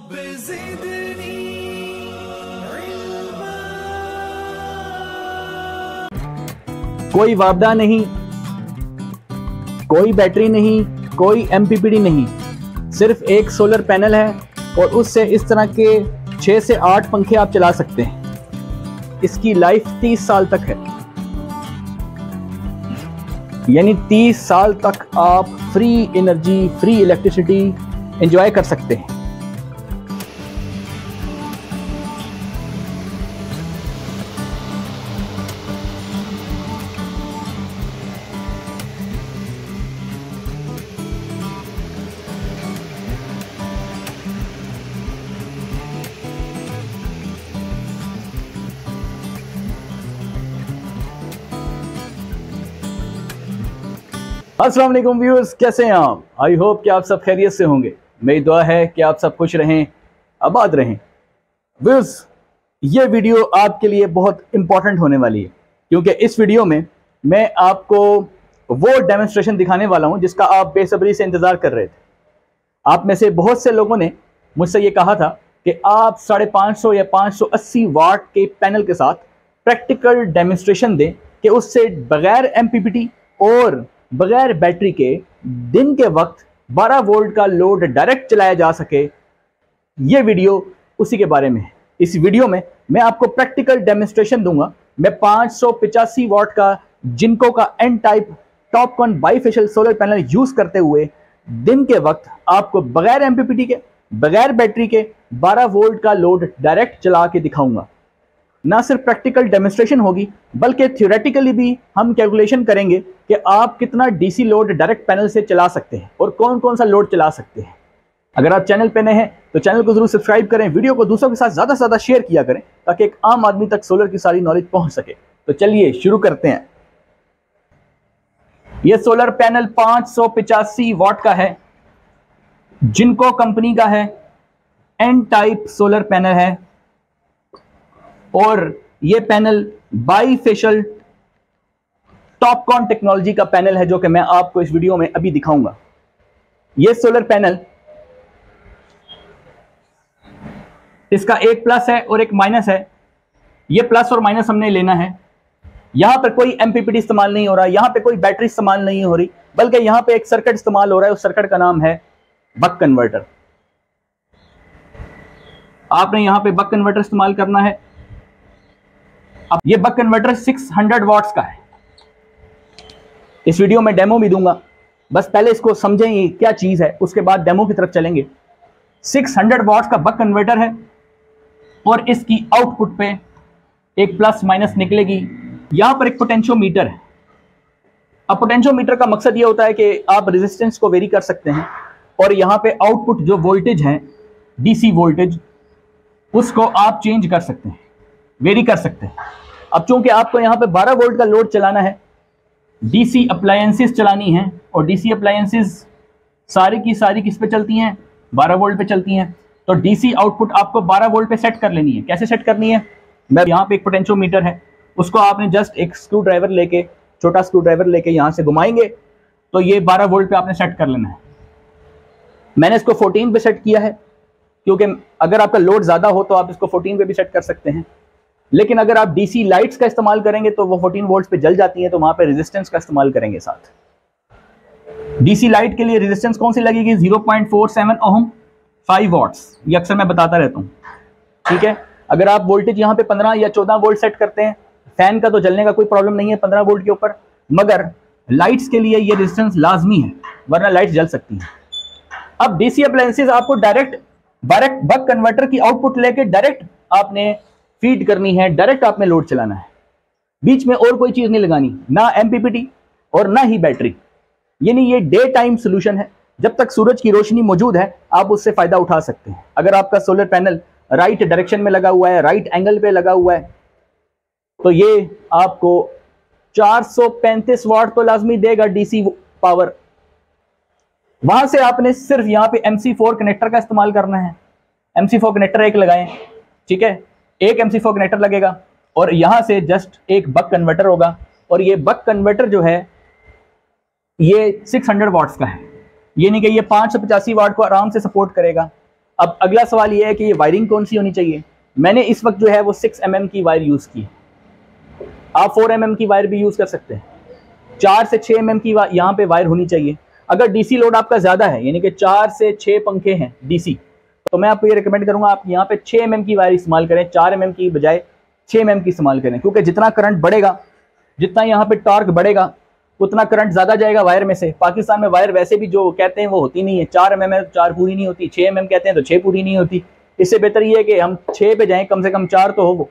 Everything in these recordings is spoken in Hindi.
कोई वापदा नहीं, कोई बैटरी नहीं, कोई एमपीपीटी नहीं, सिर्फ एक सोलर पैनल है और उससे इस तरह के 6 से 8 पंखे आप चला सकते हैं। इसकी लाइफ 30 साल तक है, यानी 30 साल तक आप free energy, free electricity enjoy कर सकते हैं। अस्सलाम वालेकुम व्यूअर्स, कैसे हैं आप? आई होप कि आप सब खैरियत से होंगे। मेरी दुआ है कि आप सब खुश रहें, आबाद रहें। व्यूअर्स, ये वीडियो आपके लिए बहुत इंपॉर्टेंट होने वाली है, क्योंकि इस वीडियो में मैं आपको वो डेमोन्स्ट्रेशन दिखाने वाला हूं जिसका आप बेसब्री से इंतज़ार कर रहे थे। आप में से बहुत से लोगों ने मुझसे ये कहा था कि आप 550 या 580 वाट के पैनल के साथ प्रैक्टिकल डेमोन्स्ट्रेशन दें कि उससे बगैर एमपीपीटी और बगैर बैटरी के दिन के वक्त 12 वोल्ट का लोड डायरेक्ट चलाया जा सके। ये वीडियो उसी के बारे में है। इस वीडियो में मैं आपको प्रैक्टिकल डेमोन्स्ट्रेशन दूंगा। मैं 585 वाट का जिनको का N type TOPCon bifacial solar panel use करते हुए दिन के वक्त आपको बगैर एमपीपीटी के, बगैर बैटरी के 12 वोल्ट का लोड डायरेक्ट चला के दिखाऊंगा। ना सिर्फ प्रैक्टिकल डेमोन्स्ट्रेशन होगी, बल्कि थ्योरेटिकली भी हम कैलकुलेशन करेंगे कि आप कितना डीसी लोड डायरेक्ट पैनल से चला सकते हैं और कौन कौन सा लोड चला सकते हैं। अगर आप चैनल पे नए हैं तो चैनल को जरूर सब्सक्राइब करें, वीडियो को दूसरों के साथ ज़्यादा से ज़्यादा शेयर किया करें ताकि एक आम आदमी तक सोलर की सारी नॉलेज पहुंच सके। तो चलिए शुरू करते हैं। यह सोलर पैनल 585 वाट का है, जिनको कंपनी का है, एन टाइप सोलर पैनल है और ये पैनल बाईफेशियल टॉपकॉन टेक्नोलॉजी का पैनल है, जो कि मैं आपको इस वीडियो में अभी दिखाऊंगा। ये सोलर पैनल, इसका एक प्लस है और एक माइनस है। ये प्लस और माइनस हमने लेना है। यहां पर कोई एमपीपीटी इस्तेमाल नहीं हो रहा, यहां पे कोई बैटरी इस्तेमाल नहीं हो रही, बल्कि यहां पे एक सर्किट इस्तेमाल हो रहा है। उस सर्किट का नाम है बक कन्वर्टर। आपने यहां पे बक कन्वर्टर इस्तेमाल करना है। अब ये बक कन्वर्टर 600 वाट्स का है। इस वीडियो में डेमो भी दूंगा, बस पहले इसको समझें ये क्या चीज है, उसके बाद डेमो की तरफ चलेंगे। 600 वाट्स का बक कन्वर्टर है और इसकी आउटपुट पे एक प्लस माइनस निकलेगी। यहां पर एक पोटेंशियोमीटर है। अब पोटेंशियोमीटर का मकसद ये होता है कि आप रेजिस्टेंस को वेरी कर सकते हैं और यहां पे आउटपुट जो वोल्टेज है, डीसी वोल्टेज, उसको आप चेंज कर सकते हैं, वेरी कर सकते हैं। अब चूंकि आपको यहाँ पे 12 वोल्ट का लोड चलाना है, डीसी अप्लायंसेस चलानी है, और डीसी अप्लायंसेस सारी की सारी किस पे चलती हैं? 12 वोल्ट पे चलती हैं। तो डीसी आउटपुट आपको 12 वोल्ट पे सेट कर लेनी है। कैसे सेट करनी है? मैं यहाँ पे एक पोटेंशियोमीटर है, उसको आपने जस्ट एक स्क्रू ड्राइवर लेके, छोटा स्क्रू ड्राइवर लेके यहाँ से घुमाएंगे तो ये 12 वोल्ट पे आपने सेट कर लेना है। मैंने इसको 14 पे सेट किया है, क्योंकि अगर आपका लोड ज्यादा हो तो आप इसको 14 पे भी सेट कर सकते हैं, लेकिन अगर आप डीसी लाइट्स का इस्तेमाल करेंगे तो वो 14 वोल्ट्स पे जल जाती हैं, तो वहां पे रेजिस्टेंस का इस्तेमाल करेंगे साथ। डीसी लाइट के लिए रेजिस्टेंस कौन सी लगेगी? 0.47 ओम, 5 वाट्स। ये अक्सर मैं बताता रहता हूँ, ठीक है। अगर आप वोल्टेज यहाँ पे 15 या 14 वोल्ट सेट करते हैं, फैन का तो जलने का कोई प्रॉब्लम नहीं है 15 वोल्ट के ऊपर, मगर लाइट्स के लिए ये रेजिस्टेंस लाजमी है, वरना लाइट्स जल सकती हैं। अब डीसी अप्लायंसेस आपको डायरेक्ट बक कन्वर्टर की आउटपुट लेके डायरेक्ट आपने फीड करनी है, डायरेक्ट आपने लोड चलाना है। बीच में और कोई चीज नहीं लगानी, ना एमपीपीटी और ना ही बैटरी। यानी ये डे टाइम सोल्यूशन है। जब तक सूरज की रोशनी मौजूद है आप उससे फायदा उठा सकते हैं। अगर आपका सोलर पैनल राइट डायरेक्शन में लगा हुआ है, राइट एंगल पे लगा हुआ है, तो ये आपको 435 वाट तो लाजमी देगा डीसी पावर। वहां से आपने सिर्फ यहाँ पे MC4 कनेक्टर का इस्तेमाल करना है। MC4 कनेक्टर एक लगाएं, ठीक है, एक MC4 कनेक्टर लगेगा और यहां से जस्ट एक बक कन्वर्टर होगा, और ये बक कन्वर्टर जो है ये 600 वाट्स का है, यानी कि ये 585 वाट को आराम से सपोर्ट करेगा। अब अगला सवाल ये है कि ये वायरिंग कौन सी होनी चाहिए। मैंने इस वक्त जो है वो 6 mm की वायर यूज़ की, आप 4 mm की वायर भी यूज़ कर सकते हैं। 4 से 6 mm की यहाँ पे वायर होनी चाहिए। अगर डीसी लोड आपका ज़्यादा है, यानी कि 4 से 6 पंखे हैं डीसी, तो मैं आपको ये रिकमेंड करूँगा आप यहाँ पे 6 mm की वायर इस्तेमाल करें, 4 mm की बजाय 6 mm की इस्तेमाल करें, क्योंकि जितना करंट बढ़ेगा, जितना यहाँ पे टॉर्क बढ़ेगा, उतना करंट ज़्यादा जाएगा वायर में से। पाकिस्तान में वायर वैसे भी जो कहते हैं वो होती नहीं है, 4 mm है 4 पूरी नहीं होती, 6 mm कहते हैं तो 6 पूरी नहीं होती। इससे बेहतर ये है कि हम 6 पे जाएं, कम से कम 4 तो हो वो।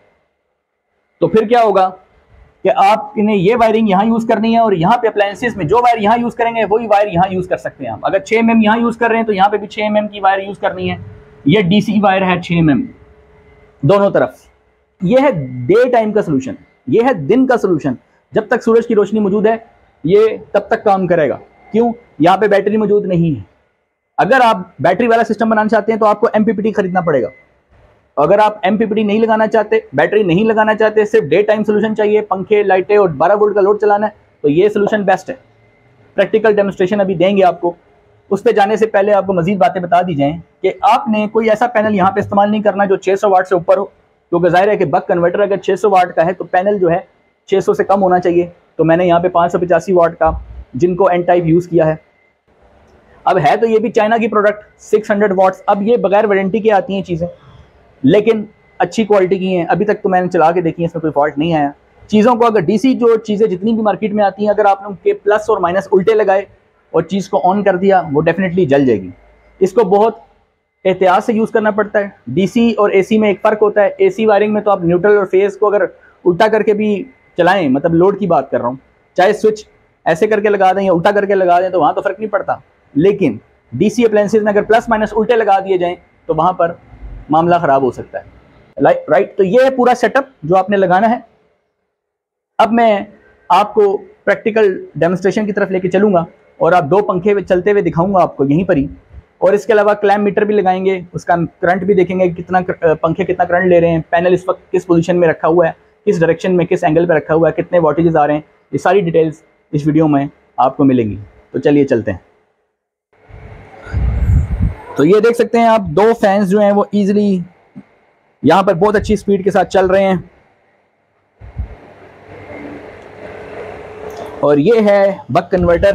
तो फिर क्या होगा कि आप इन्हें ये वायरिंग यहाँ यूज़ करनी है, और यहाँ पे अप्लायंसेस में जो वायर यहाँ यूज़ करेंगे वही वायर यहाँ यूज़ कर सकते हैं आप। अगर 6 mm यहाँ यूज़ कर रहे हैं तो यहाँ पे भी 6 mm की वायर यूज़ करनी है। ये डीसी वायर है 6 mm दोनों तरफ। ये है डे टाइम का सोल्यूशन, ये है दिन का सोल्यूशन। जब तक सूरज की रोशनी मौजूद है ये तब तक काम करेगा। क्यों? यहाँ पे बैटरी मौजूद नहीं है। अगर आप बैटरी वाला सिस्टम बनाना चाहते हैं तो आपको MPPT खरीदना पड़ेगा। अगर आप MPPT नहीं लगाना चाहते, बैटरी नहीं लगाना चाहते, सिर्फ डे टाइम सोल्यूशन चाहिए, पंखे लाइटें और 12 वोल्ट का लोड चलाना है, तो ये सोल्यूशन बेस्ट है। प्रैक्टिकल डेमोन्स्ट्रेशन अभी देंगे आपको। उस पर जाने से पहले आपको मजीद बातें बता दी जाएँ कि आपने कोई ऐसा पैनल यहाँ पे इस्तेमाल नहीं करना जो 600 वाट से ऊपर हो, क्योंकि जाहिर है कि बक कन्वर्टर अगर 600 वाट का है तो पैनल जो है 600 से कम होना चाहिए। तो मैंने यहाँ पे 585 वाट का जिनको एन टाइप यूज़ किया है। अब है तो ये भी चाइना की प्रोडक्ट 600 वाट्स। अब ये बगैर वारंटी के आती हैं चीज़ें, लेकिन अच्छी क्वालिटी की हैं। अभी तक तो मैंने चला के देखी है, इसमें कोई फॉल्ट नहीं आया। चीज़ों को अगर डीसी जो चीज़ें जितनी भी मार्केट में आती हैं, अगर आपने उनके प्लस और माइनस उल्टे लगाए और चीज़ को ऑन कर दिया, वो डेफिनेटली जल जाएगी। इसको बहुत एहतियात से यूज़ करना पड़ता है। डीसी और एसी में एक फ़र्क होता है। एसी वायरिंग में तो आप न्यूट्रल और फेस को अगर उल्टा करके भी चलाएं, मतलब लोड की बात कर रहा हूँ, चाहे स्विच ऐसे करके लगा दें या उल्टा करके लगा दें तो वहाँ तो फ़र्क नहीं पड़ता। लेकिन डीसी अप्लायंसेस में अगर प्लस माइनस उल्टे लगा दिए जाएं तो वहाँ पर मामला ख़राब हो सकता है। राइट, तो ये है पूरा सेटअप जो आपने लगाना है। अब मैं आपको प्रैक्टिकल डेमोन्स्ट्रेशन की तरफ लेके चलूँगा और आप 2 पंखे चलते हुए दिखाऊंगा आपको यहीं पर ही, और इसके अलावा क्लैम मीटर भी लगाएंगे, उसका करंट भी देखेंगे कितना पंखे कितना करंट ले रहे हैं, पैनल इस वक्त किस पोजीशन में रखा हुआ है, किस डायरेक्शन में किस एंगल पे रखा हुआ है, कितने वोल्टेजेस आ रहे हैं। ये सारी डिटेल्स इस वीडियो में आपको मिलेंगी। तो चलिए चलते हैं। तो ये देख सकते हैं आप 2 फैंस जो हैं वो ईजिली यहाँ पर बहुत अच्छी स्पीड के साथ चल रहे हैं, और ये है बक कन्वर्टर।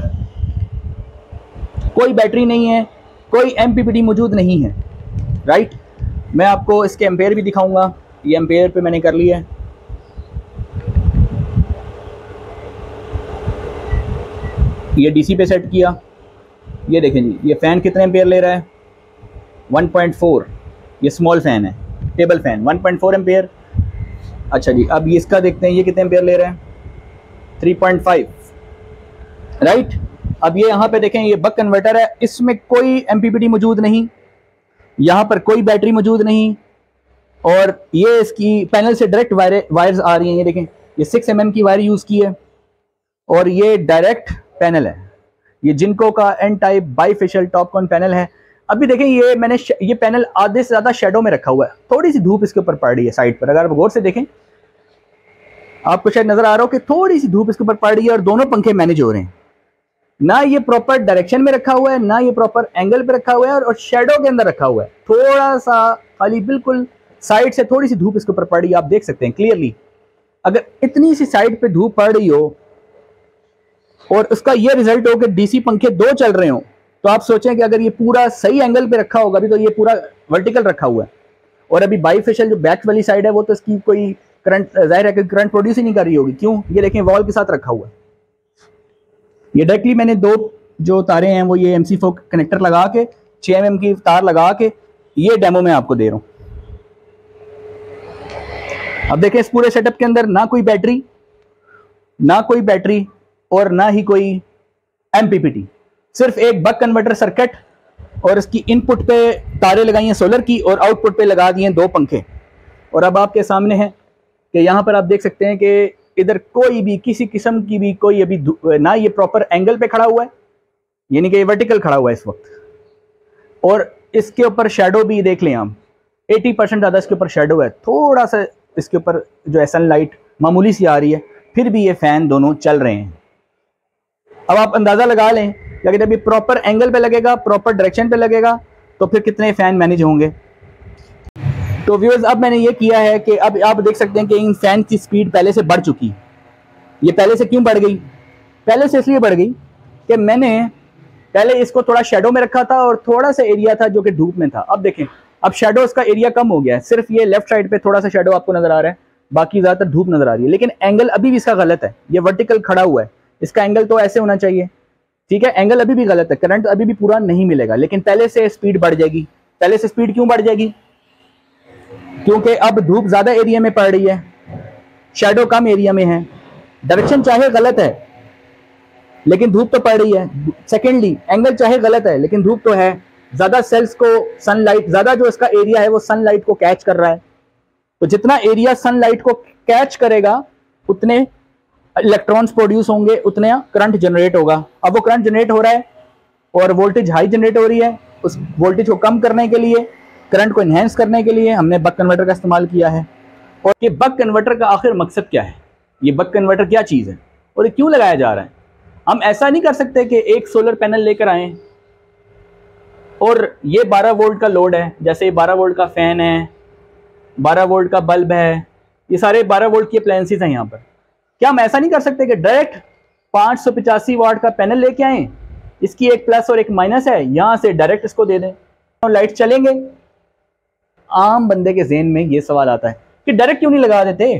कोई बैटरी नहीं है, कोई MPPT मौजूद नहीं है। राइट, मैं आपको इसके एम्पेयर भी दिखाऊंगा। ये एम्पेयर पे मैंने कर लिया है। ये डीसी पे सेट किया। ये देखें जी, ये फ़ैन कितने एम्पेयर ले रहा है? 1.4। ये स्मॉल फ़ैन है, टेबल फ़ैन, 1.4 एम्पेयर। अच्छा जी, अब ये इसका देखते हैं, ये कितने एम्पेयर ले रहा है? 3.5। राइट, अब ये यहाँ पे देखें, ये बक कन्वर्टर है, इसमें कोई MPPT मौजूद नहीं, यहाँ पर कोई बैटरी मौजूद नहीं, और ये इसकी पैनल से डायरेक्ट वायर्स आ रही हैं। ये देखें, ये 6 mm की वायर यूज़ की है, और ये डायरेक्ट पैनल है। ये जिनको का N type bifacial TOPCon panel है। अभी देखें, ये मैंने ये पैनल आधे से ज़्यादा शेडो में रखा हुआ है, थोड़ी सी धूप इसके ऊपर पड़ रही है साइड पर। अगर आप गौर से देखें, आपको शायद नज़र आ रहा हो कि थोड़ी सी धूप इसके ऊपर पड़ रही है, और दोनों पंखे मैनेज हो रहे हैं। ना ये प्रॉपर डायरेक्शन में रखा हुआ है, ना ये प्रॉपर एंगल पे रखा हुआ है, और शेडो के अंदर रखा हुआ है। थोड़ा सा खाली बिल्कुल साइड से थोड़ी सी धूप इसके ऊपर पड़ रही है, आप देख सकते हैं क्लियरली। अगर इतनी सी साइड पे धूप पड़ रही हो और उसका ये रिजल्ट हो कि डीसी पंखे 2 चल रहे हो, तो आप सोचें कि अगर ये पूरा सही एंगल पे रखा होगा, अभी तो ये पूरा वर्टिकल रखा हुआ है, और अभी बाईफेशियल जो बैक वाली साइड है वो तो इसकी कोई करंट, जाहिर है कि करंट प्रोड्यूस ही नहीं कर रही होगी। क्यों? ये देखें, वॉल के साथ रखा हुआ है। ये डायरेक्टली मैंने 2 जो तारे हैं वो ये MC4 कनेक्टर लगा के 6 mm की तार लगा के ये डेमो में आपको दे रहा हूँ। अब देखें, इस पूरे सेटअप के अंदर ना कोई बैटरी और ना ही कोई MPPT, सिर्फ एक बक कन्वर्टर सर्किट, और इसकी इनपुट पे तारे लगाई हैं सोलर की, और आउटपुट पे लगा दिए 2 पंखे। और अब आपके सामने है कि यहाँ पर आप देख सकते हैं कि इधर कोई भी किसी किस्म की भी कोई अभी ना ये प्रॉपर एंगल पे खड़ा हुआ है, यानी कि ये वर्टिकल खड़ा हुआ है इस वक्त, और इसके ऊपर शेडो भी देख लें हम, 80% ज़्यादा इसके ऊपर शेडो है। थोड़ा सा इसके ऊपर जो है सनलाइट मामूली सी आ रही है, फिर भी ये फ़ैन दोनों चल रहे हैं। अब आप अंदाज़ा लगा लें कि अगर जब ये प्रॉपर एंगल पे लगेगा, प्रॉपर डायरेक्शन पे लगेगा, तो फिर कितने फ़ैन मैनेज होंगे। तो व्यूअर्स अब मैंने ये किया है कि अब आप देख सकते हैं कि इन फ़ैन की स्पीड पहले से बढ़ चुकी है। ये पहले से क्यों बढ़ गई? पहले से इसलिए बढ़ गई कि मैंने पहले इसको थोड़ा शेडो में रखा था और थोड़ा सा एरिया था जो कि धूप में था। अब देखें, अब शेडो इसका एरिया कम हो गया है, सिर्फ ये लेफ्ट साइड पे थोड़ा सा शेडो आपको नजर आ रहा है, बाकी ज़्यादातर धूप नजर आ रही है। लेकिन एंगल अभी भी इसका गलत है, ये वर्टिकल खड़ा हुआ है, इसका एंगल तो ऐसे होना चाहिए, ठीक है। एंगल अभी भी गलत है, करंट अभी भी पूरा नहीं मिलेगा, लेकिन पहले से स्पीड बढ़ जाएगी। पहले से स्पीड क्यों बढ़ जाएगी? क्योंकि अब धूप ज्यादा एरिया में पड़ रही है, शेडो कम एरिया में है। डायरेक्शन चाहे गलत है लेकिन धूप तो पड़ रही है। सेकेंडली एंगल चाहे गलत है लेकिन धूप तो है। ज्यादा सेल्स को सनलाइट, ज्यादा जो इसका एरिया है वो सनलाइट को कैच कर रहा है, तो जितना एरिया सनलाइट को कैच करेगा उतने इलेक्ट्रॉन्स प्रोड्यूस होंगे, उतना करंट जनरेट होगा। अब वो करंट जनरेट हो रहा है और वोल्टेज हाई जनरेट हो रही है। उस वोल्टेज को कम करने के लिए, करंट को इन्हेंस करने के लिए हमने बक कन्वर्टर का इस्तेमाल किया है। और ये बक कन्वर्टर का आखिर मकसद क्या है? ये बक कन्वर्टर क्या चीज़ है और ये क्यों लगाया जा रहा है? हम ऐसा नहीं कर सकते कि एक सोलर पैनल लेकर आए और ये 12 वोल्ट का लोड है, जैसे 12 वोल्ट का फैन है, 12 वोल्ट का बल्ब है, ये सारे 12 वोल्ट की अप्लायंसेस हैं यहाँ पर। क्या हम ऐसा नहीं कर सकते कि डायरेक्ट 585 वाट का पैनल लेके आए, इसकी एक प्लस और एक माइनस है, यहाँ से डायरेक्ट इसको दे दें तो लाइट चलेंगे? आम बंदे के ज़हन में ये सवाल आता है कि डायरेक्ट क्यों नहीं लगा देते,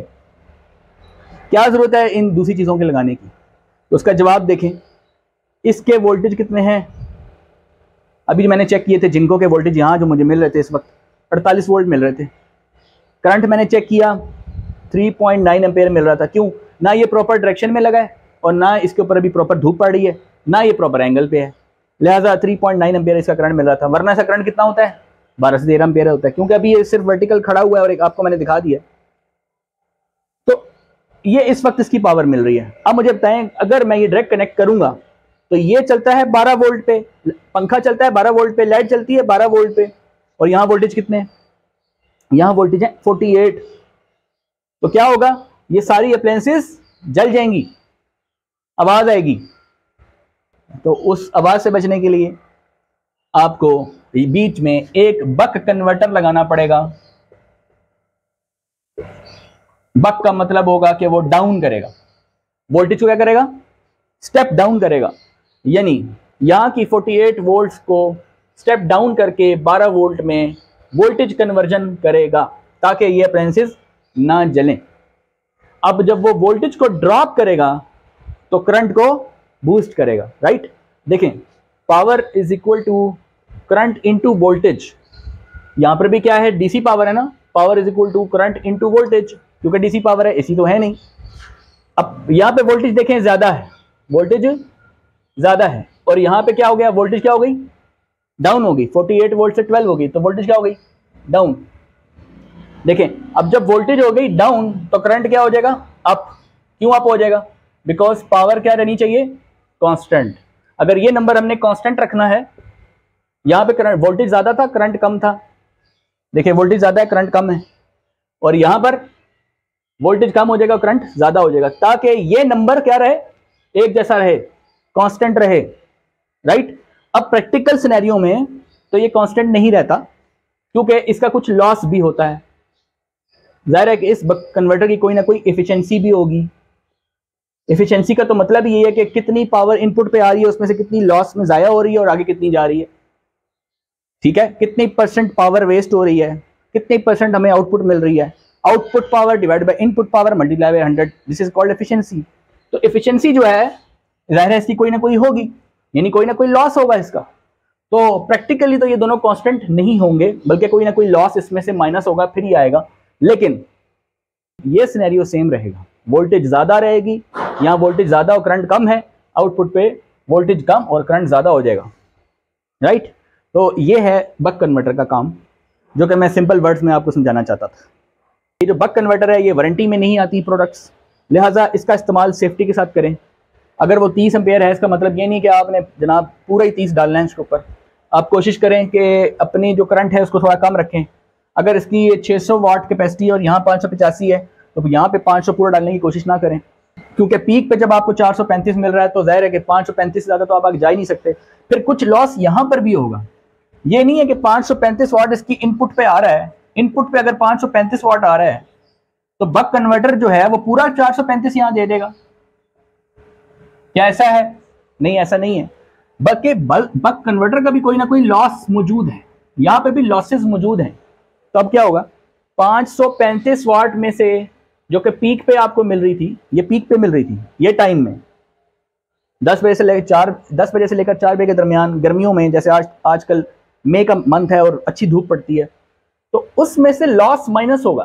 क्या ज़रूरत है इन दूसरी चीज़ों के लगाने की? तो उसका जवाब देखें, इसके वोल्टेज कितने हैं? अभी मैंने चेक किए थे जिनको के वोल्टेज यहाँ जो मुझे मिल रहे थे इस वक्त 48 वोल्ट मिल रहे थे। करंट मैंने चेक किया 3.9 एम्पेयर मिल रहा था। क्यों? ना ये प्रॉपर डायरेक्शन में लगा है और ना इसके ऊपर अभी प्रॉपर धूप पड़ रही है, ना ये प्रॉपर एंगल पे है, लिहाजा 3.9 एम्पेयर इसका करंट मिल रहा था। वरना इसका करंट कितना होता है? 12 से 13 एम्पेयर होता है, क्योंकि अभी ये सिर्फ वर्टिकल खड़ा हुआ है और एक आपको मैंने दिखा दिया। तो ये इस वक्त इसकी पावर मिल रही है। अब मुझे बताएं, अगर मैं ये डायरेक्ट कनेक्ट करूंगा तो ये चलता है 12 वोल्ट पे, पंखा चलता है 12 वोल्ट पे, लाइट चलती है 12 वोल्ट पे, और यहाँ वोल्टेज कितने हैं? यहाँ वोल्टेज है 48। तो क्या होगा? ये सारी अप्लायंसेस जल जाएंगी, आवाज आएगी। तो उस आवाज से बचने के लिए आपको बीच में एक बक कन्वर्टर लगाना पड़ेगा। बक का मतलब होगा कि वो डाउन करेगा वोल्टेज को, क्या करेगा? स्टेप डाउन करेगा, यानी यहाँ की 48 वोल्ट्स को स्टेप डाउन करके 12 वोल्ट में वोल्टेज कन्वर्जन करेगा ताकि ये अप्लायंसेस ना जलें। अब जब वो वोल्टेज को ड्रॉप करेगा तो करंट को बूस्ट करेगा, राइट? देखें, power is equal to current into voltage. यहां पर भी क्या है? डीसी पावर है ना, power is equal to current into voltage, क्योंकि डीसी पावर है, एसी तो है नहीं। अब यहां पे वोल्टेज देखें ज्यादा है, वोल्टेज ज्यादा है, और यहां पे क्या हो गया? वोल्टेज क्या हो गई? डाउन हो गई। 48 वोल्ट से 12 हो गई तो वोल्टेज क्या हो गई? डाउन। देखें, अब जब वोल्टेज हो गई डाउन तो करंट क्या हो जाएगा? अप। क्यों अप हो जाएगा? बिकॉज पावर क्या रहनी चाहिए? कांस्टेंट। अगर ये नंबर हमने कांस्टेंट रखना है, यहां पे करंट वोल्टेज ज्यादा था, करंट कम था। देखिए, वोल्टेज ज्यादा है, करंट कम है, और यहां पर वोल्टेज कम हो जाएगा, करंट ज्यादा हो जाएगा, ताकि ये नंबर क्या रहे? एक जैसा रहे, कांस्टेंट रहे, राइट? अब प्रैक्टिकल सिनेरियो में तो ये कांस्टेंट नहीं रहता, क्योंकि इसका कुछ लॉस भी होता है। जाहिर है कि इस कन्वर्टर की कोई ना कोई एफिशिएंसी भी होगी। एफिशिएंसी का तो मतलब ये है कि कितनी पावर इनपुट पे आ रही है, उसमें से कितनी लॉस में जाया हो रही है और आगे कितनी जा रही है, ठीक है? कितनी परसेंट पावर वेस्ट हो रही है, कितनी परसेंट हमें आउटपुट मिल रही है। Output power divide by input power multiply by 100, this is called efficiency. तो एफिशिएंसी जो है, जाहिर है इसकी कोई ना कोई होगी, यानी कोई ना कोई लॉस होगा इसका। तो प्रैक्टिकली तो ये दोनों कांस्टेंट नहीं होंगे, बल्कि कोई ना कोई लॉस इसमें से माइनस होगा, फिर ही आएगा। लेकिन ये सिनेरियो सेम रहेगा, वोल्टेज ज्यादा रहेगी, यहाँ वोल्टेज ज्यादा और करंट कम है, आउटपुट पे वोल्टेज कम और करंट ज्यादा हो जाएगा, राइट? तो ये है बक कन्वर्टर का काम, जो कि मैं सिंपल वर्ड्स में आपको समझाना चाहता था। ये जो बक कन्वर्टर है, ये वारंटी में नहीं आती प्रोडक्ट्स, लिहाजा इसका इस्तेमाल सेफ्टी के साथ करें। अगर वो 30 एम्पेयर है, इसका मतलब ये नहीं कि आपने जनाब पूरा ही 30 डालना है इसके ऊपर। आप कोशिश करें कि अपनी जो करंट है उसको थोड़ा कम रखें। अगर इसकी 600 वाट कैपेसिटी और यहाँ 585 है, तो यहाँ पे 500 पूरा डालने की कोशिश ना करें, क्योंकि पीक पे जब आपको 435 मिल रहा है तो जाहिर है कि 535 से ज़्यादा तो आप आगे जा ही नहीं सकते। फिर कुछ लॉस यहाँ पर भी होगा, ये नहीं है कि 535 वाट इसकी इनपुट पे आ रहा है, इनपुट पे अगर 535 वाट आ रहा है तो बक कन्वर्टर जो है वो पूरा 435 यहां दे देगा। क्या ऐसा है? नहीं, ऐसा नहीं है। बल्कि बक कन्वर्टर का भी कोई ना कोई लॉस मौजूद है, यहां पे भी लॉसेस मौजूद हैं। तो अब क्या होगा, 535 वाट में से जो कि पीक पे आपको मिल रही थी, ये पीक पे मिल रही थी, ये टाइम में 10 बजे से लेकर 4 बजे के दरमियान गर्मियों में, जैसे आजकल मई का मंथ है और अच्छी धूप पड़ती है, तो उसमें से लॉस माइनस होगा।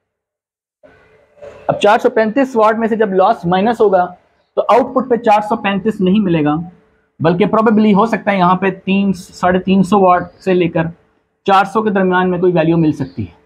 अब 435 वाट में से जब लॉस माइनस होगा तो आउटपुट पे 435 नहीं मिलेगा, बल्कि प्रोबेबली हो सकता है यहाँ पे 300-350 वाट से लेकर 400 के दरमियान में कोई वैल्यू मिल सकती है,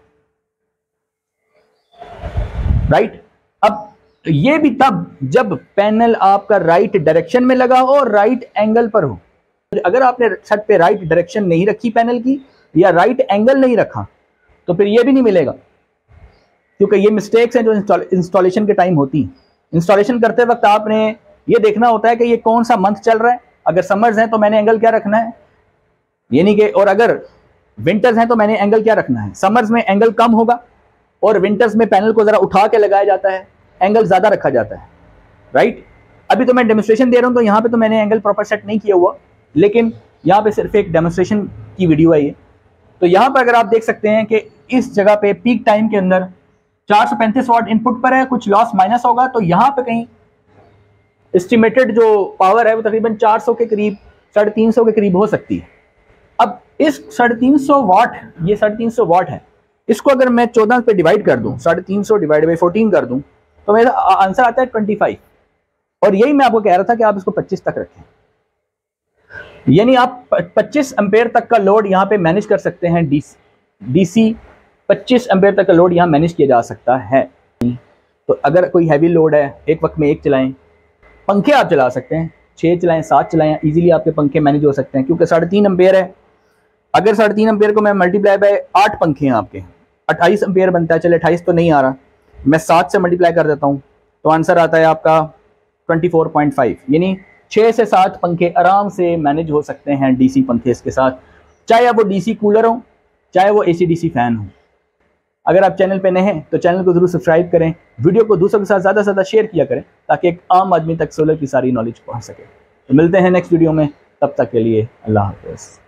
राइट। अब ये भी तब जब पैनल आपका राइट डायरेक्शन में लगा हो और राइट एंगल पर हो। अगर आपने छत पे राइट डायरेक्शन नहीं रखी पैनल की, या राइट एंगल नहीं रखा, तो फिर ये भी नहीं मिलेगा, क्योंकि ये मिस्टेक्स हैं जो इंस्टॉलेशन के टाइम होती हैं। इंस्टॉलेशन करते वक्त आपने ये देखना होता है कि ये कौन सा मंथ चल रहा है। अगर समर्स हैं तो मैंने एंगल क्या रखना है, ये नहीं कि, और अगर विंटर्स हैं तो मैंने एंगल क्या रखना है। समर्स में एंगल कम होगा और विंटर्स में पैनल को जरा उठा के लगाया जाता है, एंगल ज्यादा रखा जाता है, राइट। अभी तो मैं डेमोन्स्ट्रेशन दे रहा हूं तो यहाँ पे तो मैंने एंगल प्रॉपर सेट नहीं किया हुआ, लेकिन यहाँ पे सिर्फ एक डेमोन्स्ट्रेशन की वीडियो है ये। तो यहाँ पर अगर आप देख सकते हैं कि इस जगह पे पीक टाइम के अंदर 435 वाट इनपुट पर है, कुछ लॉस माइनस होगा, तो यहाँ पे कहीं एस्टिमेटेड जो पावर है वो तकरीबन 400 के करीब, 350 के करीब हो सकती है। अब इस 350 वाट, ये 350 वाट है, इसको अगर मैं 14 पे डिवाइड कर दूं, 350 डिवाइड बाई 14 कर दूं, तो मेरा आंसर आता है 25। और यही मैं आपको कह रहा था कि आप इसको 25 तक रखें, यानी आप 25 एम्पेयर तक का लोड यहाँ पे मैनेज कर सकते हैं। डीसी 25 एम्पेयर तक का लोड यहाँ मैनेज किया जा सकता है। तो अगर कोई हैवी लोड है, एक वक्त में एक चलाएं। पंखे आप चला सकते हैं, 6 चलाएं, 7 चलाएं, इजीली आपके पंखे मैनेज हो सकते हैं, क्योंकि 3.5 एम्पेयर है। अगर 3.5 एम्पेयर को मैं मल्टीप्लाई बाय 8 पंखे हैं आपके, 28 एम्पेयर बनता है। चले 28 तो नहीं आ रहा, मैं 7 से मल्टीप्लाई कर देता हूँ, तो आंसर आता है आपका 24.5, यानी 6 से 7 पंखे आराम से मैनेज हो सकते हैं डीसी पंखे इसके साथ, चाहे वो डीसी कूलर हो, चाहे वो एसी डीसी फैन हो। अगर आप चैनल पे नए हैं तो चैनल को जरूर सब्सक्राइब करें, वीडियो को दूसरों के साथ ज़्यादा से ज़्यादा शेयर किया करें, ताकि एक आम आदमी तक सोलर की सारी नॉलेज पहुंच सके। तो मिलते हैं नेक्स्ट वीडियो में, तब तक के लिए अल्लाह हाफ़िज़।